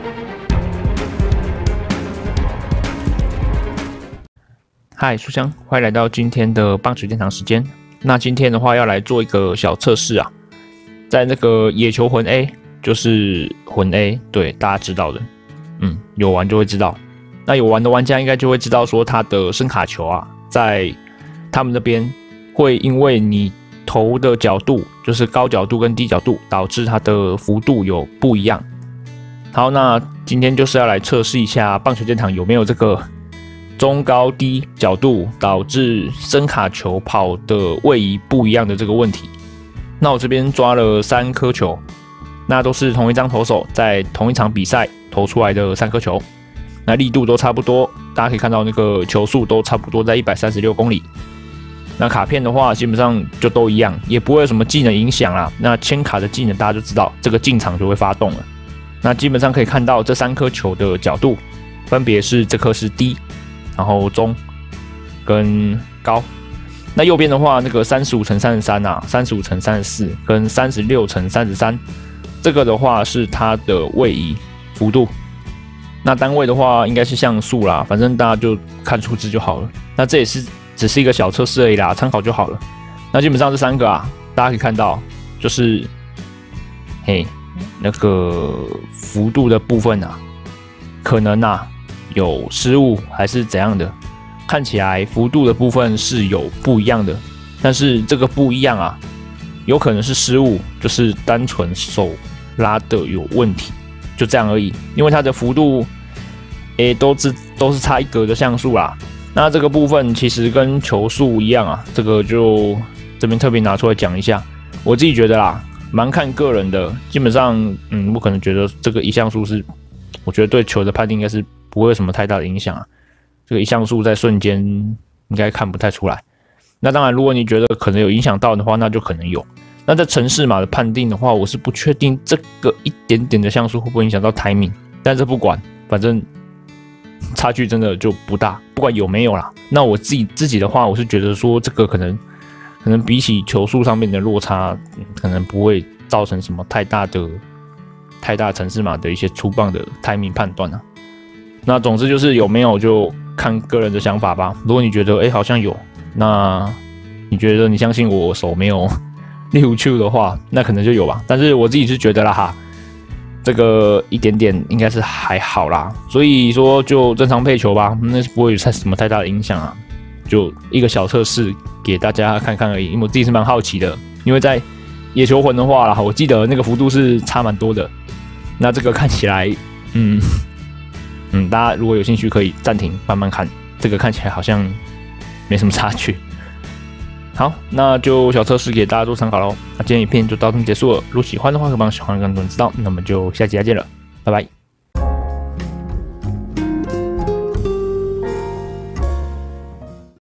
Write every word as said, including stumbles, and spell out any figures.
嗨，书香，欢迎来到今天的棒球殿堂时间。那今天的话要来做一个小测试啊，在那个野球魂 A， 就是魂 A， 对，大家知道的，嗯，有玩就会知道。那有玩的玩家应该就会知道说，它的声卡球啊，在他们那边会因为你投的角度，就是高角度跟低角度，导致它的幅度有不一样。好，那今天就是要来测试一下棒球殿堂有没有这个中高低角度导致声卡球跑的位移不一样的这个问题。那我这边抓了三颗球，那都是同一张投手在同一场比赛投出来的三颗球，那力度都差不多，大家可以看到那个球速都差不多在一百三十六公里。那卡片的话基本上就都一样，也不会有什么技能影响啦。那签卡的技能大家就知道，这个进场就会发动了。那基本上可以看到这三颗球的角度分别是这颗是低，然后中跟高。那右边的话，那个三十五乘三十三啊，三十五乘三十四跟三十六乘三十三，这个的话是它的位移幅度。那单位的话应该是像素啦，反正大家就看数字就好了。那这也是只是一个小测试而已啦，参考就好了。那基本上这三个啊，大家可以看到，就是嘿那个幅度的部分啊，可能啊有失误还是怎样的，看起来幅度的部分是有不一样的，但是这个不一样啊，有可能是失误，就是单纯手拉的有问题，就这样而已。因为它的幅度，诶，都是都是差一格的像素啦。那这个部分其实跟球速一样啊，这个就这边特别拿出来讲一下。我自己觉得啦，蛮看个人的，基本上，嗯，我可能觉得这个一像素是，我觉得对球的判定应该是不会有什么太大的影响啊。这个一像素在瞬间应该看不太出来。那当然，如果你觉得可能有影响到的话，那就可能有。那在程式码的判定的话，我是不确定这个一点点的像素会不会影响到 timing， 但是不管，反正差距真的就不大，不管有没有啦。那我自己自己的话，我是觉得说这个可能可能比起球速上面的落差，嗯、可能不会造成什么太大的太大程式码的一些粗棒的 timing 判断啊。那总之就是有没有就看个人的想法吧。如果你觉得哎、欸、好像有，那你觉得你相信我手没有溜球的话，那可能就有吧。但是我自己是觉得啦哈，这个一点点应该是还好啦，所以说就正常配球吧，那是不会有什么太大的影响啊。就一个小测试给大家看看而已，因为我自己是蛮好奇的。因为在野球魂的话啦，我记得那个幅度是差蛮多的。那这个看起来，嗯嗯，大家如果有兴趣可以暂停慢慢看，这个看起来好像没什么差距。好，那就小测试给大家做参考喽。那今天影片就到这边结束了。如果喜欢的话，可以帮小黄更多人知道。那我们就下期再见了，拜拜。